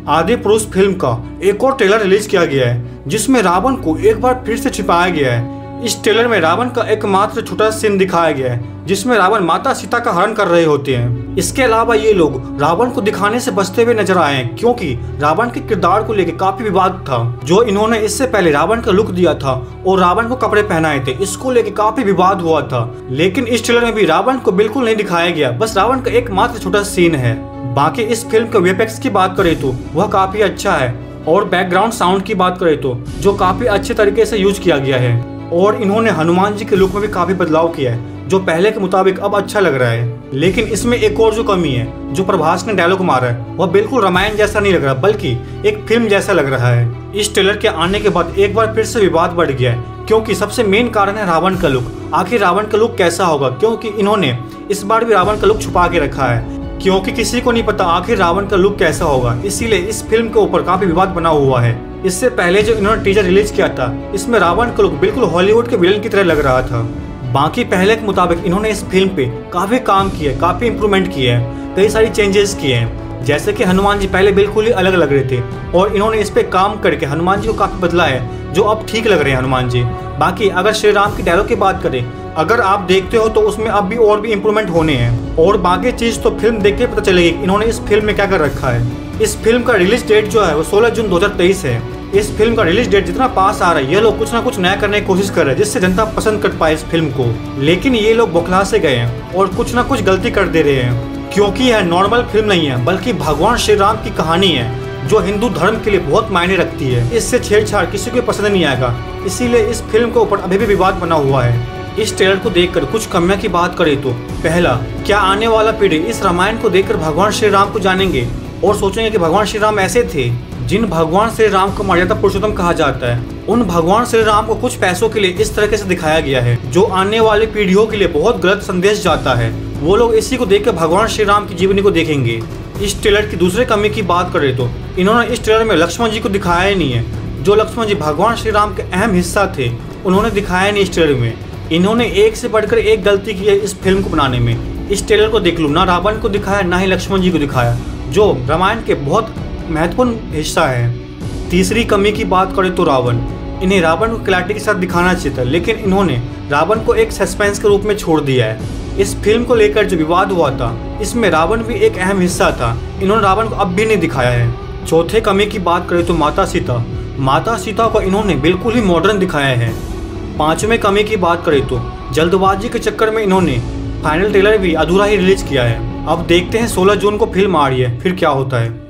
आदि पुरुष फिल्म का एक और ट्रेलर रिलीज किया गया है जिसमें रावण को एक बार फिर से छिपाया गया है। इस ट्रेलर में रावण का एकमात्र छोटा सीन दिखाया गया है जिसमें रावण माता सीता का हरण कर रहे होते हैं। इसके अलावा ये लोग रावण को दिखाने से बचते हुए नजर आए हैं क्योंकि रावण के किरदार को लेकर काफी विवाद था। जो इन्होंने इससे पहले रावण का लुक दिया था और रावण को कपड़े पहनाए थे, इसको लेकर काफी विवाद हुआ था। लेकिन इस ट्रेलर में भी रावण को बिल्कुल नहीं दिखाया गया, बस रावण का एकमात्र छोटा सीन है। बाकी इस फिल्म के वीएफएक्स की बात करें तो वह काफी अच्छा है और बैकग्राउंड साउंड की बात करें तो जो काफी अच्छे तरीके से यूज किया गया है। और इन्होंने हनुमान जी के लुक में भी काफी बदलाव किया है जो पहले के मुताबिक अब अच्छा लग रहा है। लेकिन इसमें एक और जो कमी है, जो प्रभास ने डायलॉग मारा है वह बिल्कुल रामायण जैसा नहीं लग रहा बल्कि एक फिल्म जैसा लग रहा है। इस ट्रेलर के आने के बाद एक बार फिर से विवाद बढ़ गया है क्योंकि सबसे मेन कारण है रावण का लुक। आखिर रावण का लुक कैसा होगा, क्योंकि इन्होंने इस बार भी रावण का लुक छुपा के रखा है क्योंकि किसी को नहीं पता आखिर रावण का लुक कैसा होगा। इसीलिए इस फिल्म के ऊपर काफी विवाद बना हुआ है। इससे पहले जो इन्होंने टीजर रिलीज किया था इसमें रावण का लुक बिल्कुल हॉलीवुड के विलन की तरह लग रहा था। बाकी पहले के मुताबिक इन्होंने इस फिल्म पे काफी काम किया है, काफी इंप्रूवमेंट किए हैं, कई सारी चेंजेस किए हैं। जैसे कि हनुमान जी पहले बिल्कुल ही अलग लग रहे थे और इन्होंने इस पे काम करके हनुमान जी को काफी बदला है जो अब ठीक लग रहे हैं हनुमान जी। बाकी अगर श्री राम की डायलॉग की बात करें, अगर आप देखते हो तो उसमें अब भी और भी इम्प्रूवमेंट होने हैं और बाकी चीज तो फिल्म देख के पता चलेगी इन्होंने इस फिल्म में क्या कर रखा है। इस फिल्म का रिलीज डेट जो है वो 16 जून 2023 है। इस फिल्म का रिलीज डेट जितना पास आ रहा है ये लोग कुछ ना कुछ नया करने की कोशिश कर रहे हैं जिससे जनता पसंद कर पाए इस फिल्म को। लेकिन ये लोग बौखला से गए हैं और कुछ ना कुछ गलती कर दे रहे हैं क्योंकि यह नॉर्मल फिल्म नहीं है बल्कि भगवान श्री राम की कहानी है जो हिंदू धर्म के लिए बहुत मायने रखती है। इससे छेड़छाड़ किसी को पसंद नहीं आएगा, इसीलिए इस फिल्म के ऊपर अभी भी विवाद बना हुआ है। इस ट्रेलर को देखकर कुछ कमियां की बात करें तो पहला, क्या आने वाला पीढ़ी इस रामायण को देखकर भगवान श्री राम को जानेंगे और सोचेंगे कि भगवान श्री राम ऐसे थे। जिन भगवान श्री राम को मर्यादा पुरुषोत्तम कहा जाता है, उन भगवान श्री राम को कुछ पैसों के लिए इस तरीके से दिखाया गया है जो आने वाली पीढ़ियों के लिए बहुत गलत संदेश जाता है। वो लोग इसी को देखकर भगवान श्री राम की जीवनी को देखेंगे। इस ट्रेलर की दूसरे कमी की बात करें तो इन्होंने इस ट्रेलर में लक्ष्मण जी को दिखाया ही नहीं है। जो लक्ष्मण जी भगवान श्री राम के अहम हिस्सा थे उन्होंने दिखाया नहीं इस ट्रेलर में। इन्होंने एक से बढ़कर एक गलती की है इस फिल्म को बनाने में। इस ट्रेलर को देख लो, ना रावण को दिखाया ना ही लक्ष्मण जी को दिखाया जो रामायण के बहुत महत्वपूर्ण हिस्सा है। तीसरी कमी की बात करें तो रावण, इन्हें रावण को क्लैरिटी के साथ दिखाना चाहिए था लेकिन इन्होंने रावण को एक सस्पेंस के रूप में छोड़ दिया है। इस फिल्म को लेकर जो विवाद हुआ था इसमें रावण भी एक अहम हिस्सा था, इन्होंने रावण को अब भी नहीं दिखाया है। चौथे कमी की बात करें तो माता सीता को इन्होंने बिल्कुल ही मॉडर्न दिखाया है। पांचवें कमी की बात करें तो जल्दबाजी के चक्कर में इन्होंने फाइनल ट्रेलर भी अधूरा ही रिलीज किया है। अब देखते हैं 16 जून को फिल्म आ रही है, फिर क्या होता है।